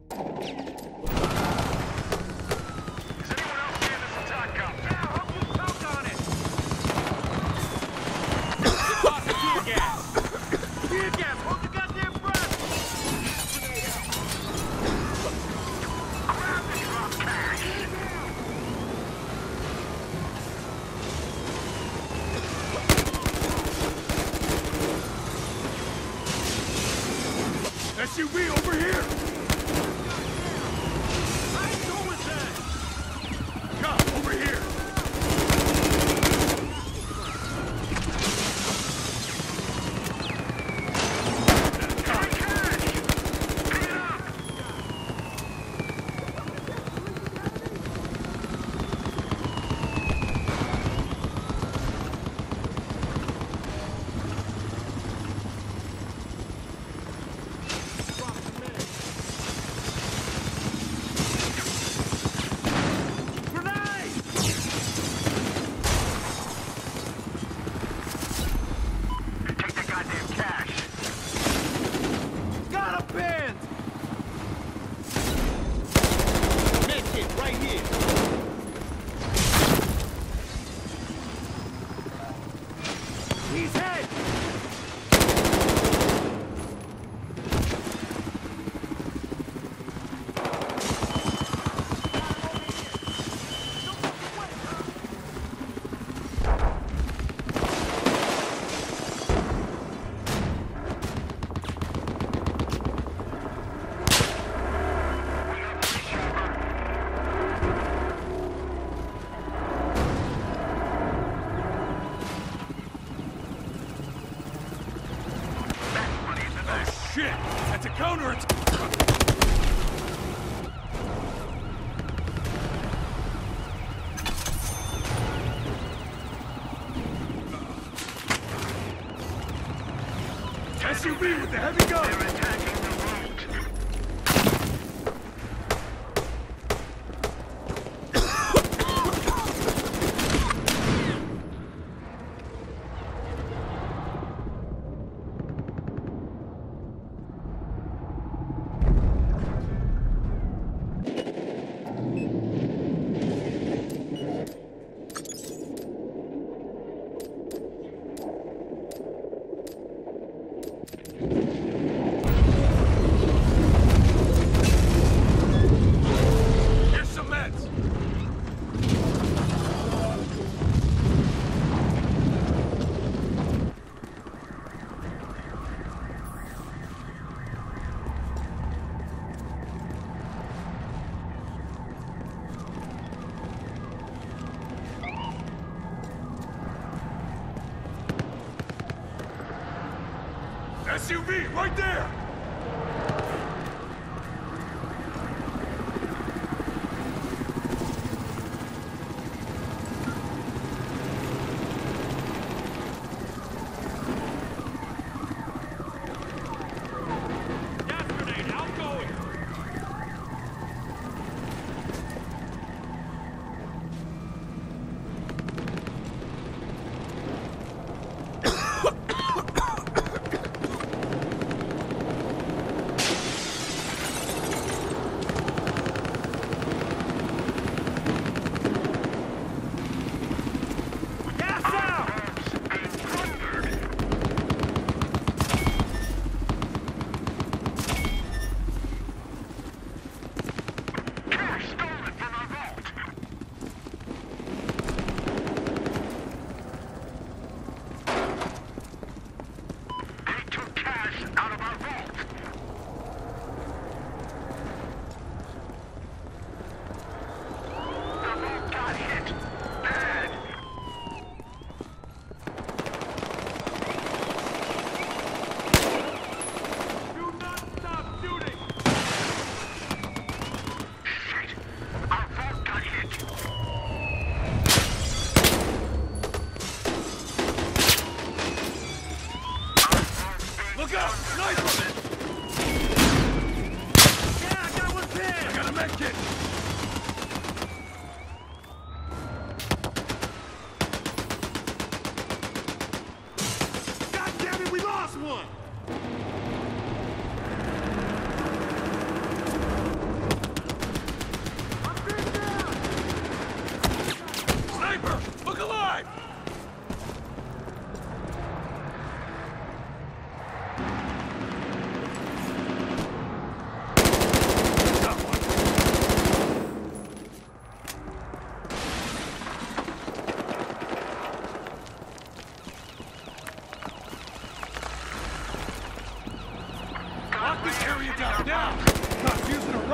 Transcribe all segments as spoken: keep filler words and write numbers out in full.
S U V over here! I know with that! Come, over here! Shit! That's a counter-attack! S U V with the heavy gun! They're attacking the road! S U V, right there! Gas grenade, outgoing!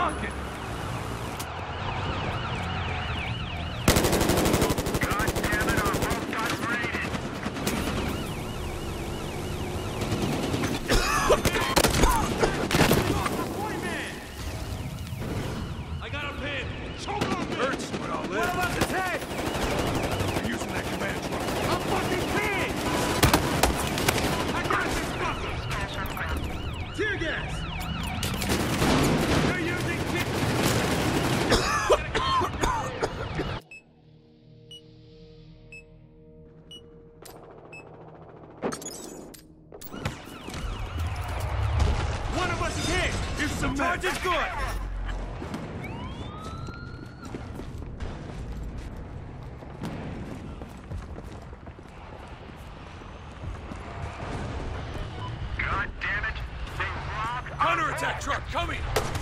talking! God damn it, our boat got raided! I got a pin! Choke on me! Hurts, but I'll live. What about his head? You're using that command truck. I'm fucking pinned! I got this fucker! Tear gas! You're using kick... One of us is hit! Here's some Charge meds. is good! God damn it! They robbed our Counterattack boat. truck coming!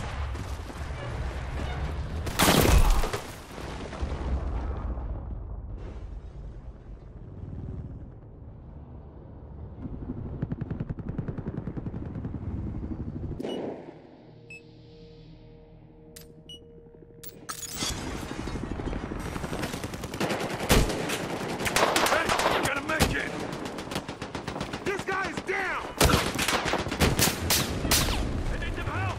Hey, got a med kit! This guy is down! I need some help!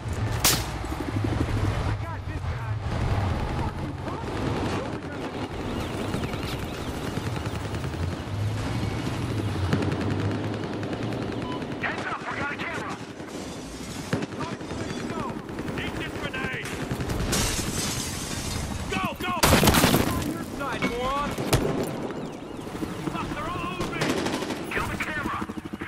I got this guy! Heads up, we got a camera! Eat this grenade! Go, go! On your side, moron! Fuck, they're all over me! Kill the camera!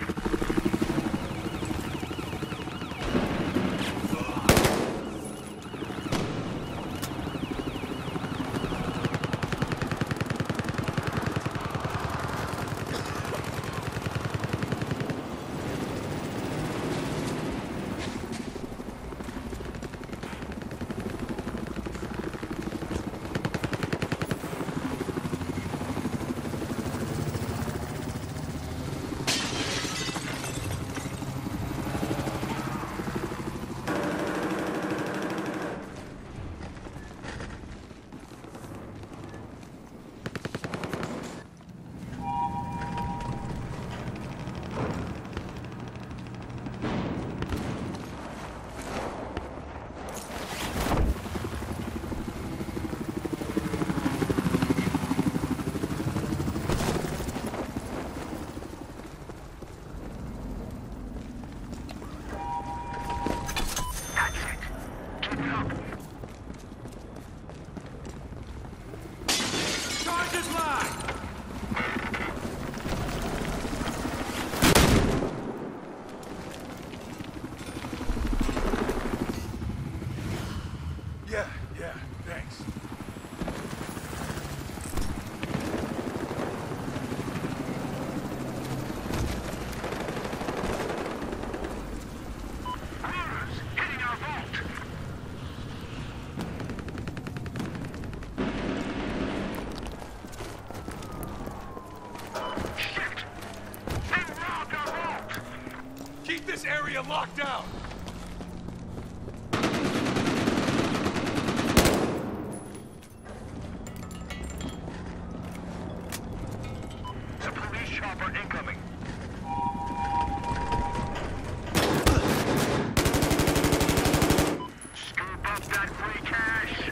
That's it! Keep it up! Charge is live! Yeah, yeah, thanks. Runners hitting our vault! Shit! They robbed our vault! Keep this area locked down! The police chopper incoming. Scoop up that free cash.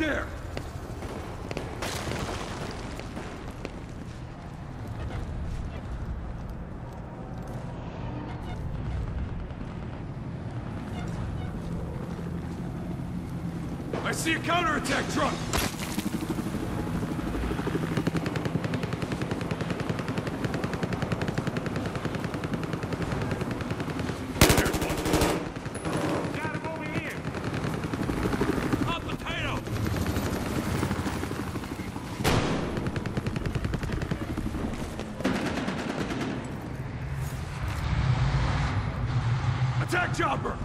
there! I see a counterattack truck! There's one. Got him over here. Hot potato. Attack chopper!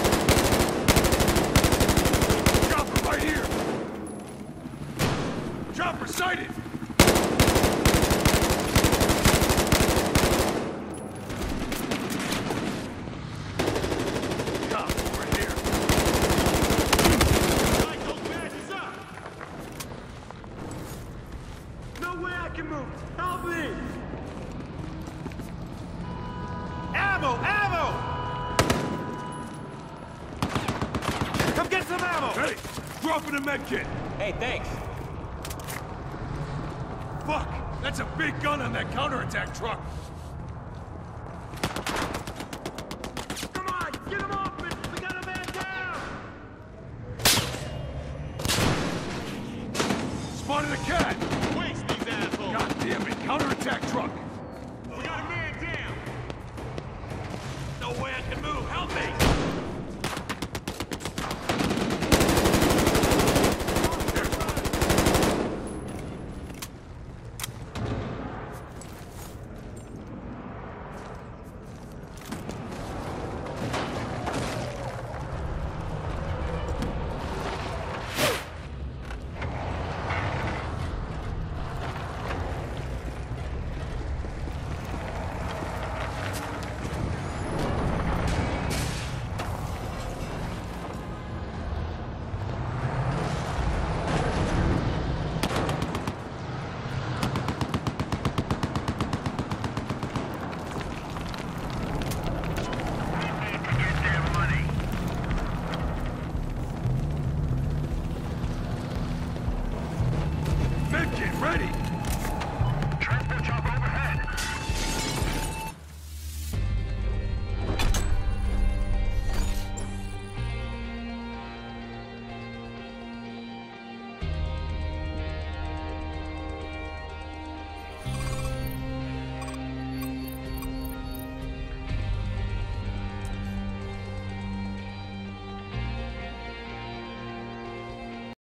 Chopper right here! Chopper sighted! Cop over here! Light those bastards up. No way I can move. Help me. Ammo! Ammo! Come get some ammo! Hey! Dropping a med kit! Hey, thanks. Fuck! That's a big gun on that counterattack truck! Come on! Get him off me! We got a man down! Spotted a cat! Waste these assholes! God damn it! Counterattack truck! We got a man down! No way I can move! Help me! Get their money. Med kit ready!